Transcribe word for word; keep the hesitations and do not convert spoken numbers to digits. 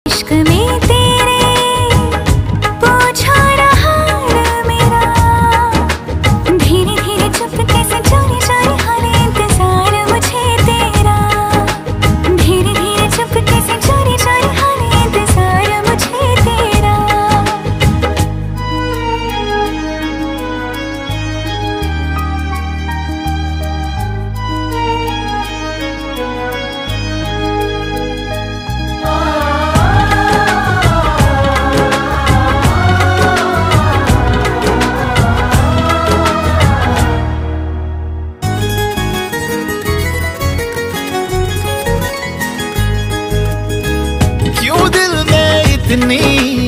इश्क में तेरे पूछा ना हाल मेरा, धीरे धीरे चुपके से चोरी चोरी हाले इंतजार मुझे तेरा, धीरे धीरे चुपके से चोरी चोरी हाले इंतजार मुझे तेरा। क्यों दिल में इतनी